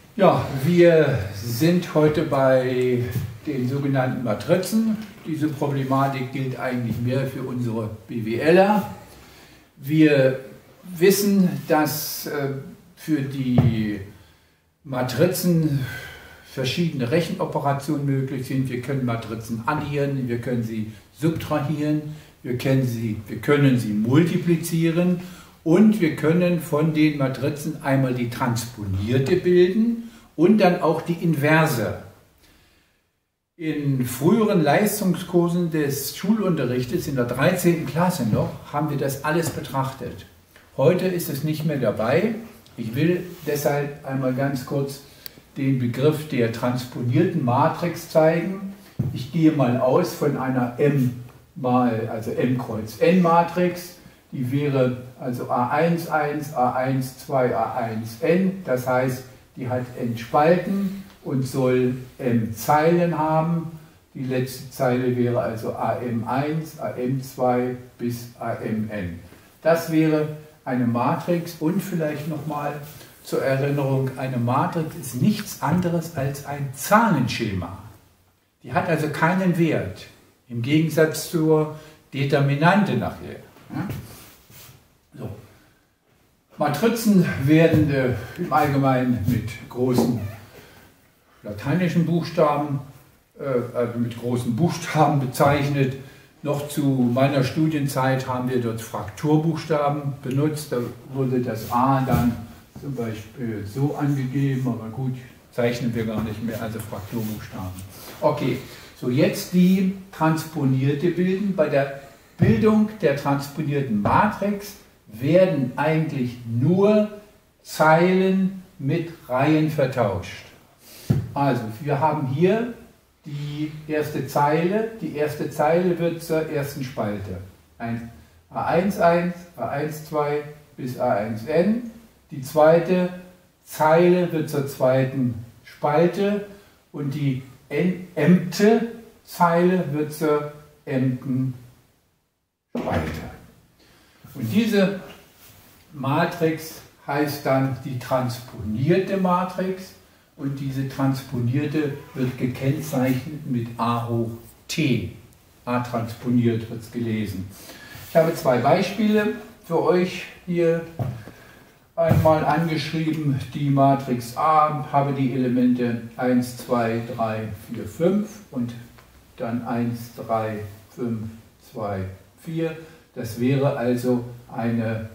Ja, wir sind heute bei den sogenannten Matrizen. Diese Problematik gilt eigentlich mehr für unsere BWLer. Wir wissen, dass für die Matrizen verschiedene Rechenoperationen möglich sind. Wir können Matrizen addieren, wir können sie subtrahieren, wir können sie multiplizieren und wir können von den Matrizen einmal die Transponierte bilden und dann auch die Inverse. In früheren Leistungskursen des Schulunterrichtes in der 13. Klasse noch haben wir das alles betrachtet. Heute ist es nicht mehr dabei. Ich will deshalb einmal ganz kurz den Begriff der transponierten Matrix zeigen. Ich gehe mal aus von einer M kreuz N Matrix. Die wäre also A11, A12, A1n. Das heißt, die hat n Spalten und soll m Zeilen haben. Die letzte Zeile wäre also AM1, AM2 bis AMn. Das wäre eine Matrix und vielleicht nochmal zur Erinnerung, eine Matrix ist nichts anderes als ein Zahlenschema. Die hat also keinen Wert, im Gegensatz zur Determinante nachher. So. Matrizen werden im Allgemeinen mit großen lateinischen Buchstaben, bezeichnet. Noch zu meiner Studienzeit haben wir dort Frakturbuchstaben benutzt. Da wurde das A dann zum Beispiel so angegeben, aber gut, zeichnen wir gar nicht mehr, also Frakturbuchstaben. Okay, so jetzt die Transponierte bilden. Bei der Bildung der transponierten Matrix werden eigentlich nur Zeilen mit Reihen vertauscht. Also wir haben hier die erste Zeile. Die erste Zeile wird zur ersten Spalte. A11, A12 bis A1n. Die zweite Zeile wird zur zweiten Spalte und die mte Zeile wird zur mten Spalte. Und diese Matrix heißt dann die transponierte Matrix und diese transponierte wird gekennzeichnet mit A hoch T. A transponiert wird es gelesen. Ich habe zwei Beispiele für euch hier einmal angeschrieben. Die Matrix A habe die Elemente 1, 2, 3, 4, 5 und dann 1, 3, 5, 2, 4. Das wäre also eine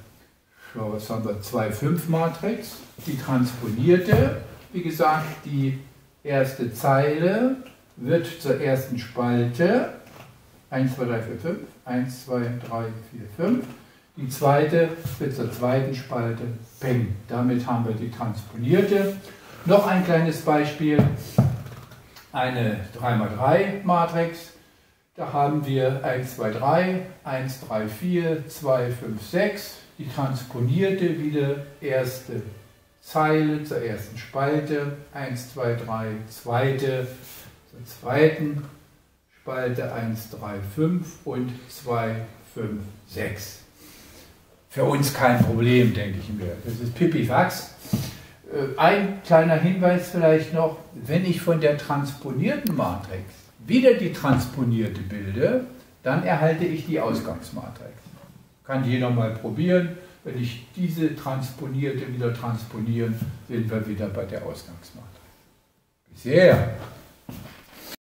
2-5-Matrix. Die transponierte, wie gesagt, die erste Zeile wird zur ersten Spalte 1, 2, 3, 4, 5, 1, 2, 3, 4, 5. Die zweite wird zur zweiten Spalte Peng. Damit haben wir die transponierte. Noch ein kleines Beispiel, eine 3×3-Matrix. Da haben wir 1, 2, 3, 1, 3, 4, 2, 5, 6. Die transponierte wieder erste Zeile zur ersten Spalte. 1, 2, 3, zweite zur zweiten Spalte. 1, 3, 5 und 2, 5, 6. Für uns kein Problem, denke ich mir. Das ist Pipifax. Ein kleiner Hinweis vielleicht noch, wenn ich von der transponierten Matrix wieder die transponierte bilde, dann erhalte ich die Ausgangsmatrix. Kann jeder mal probieren. Wenn ich diese transponierte wieder transponieren, sind wir wieder bei der Ausgangsmatrix. Bisher.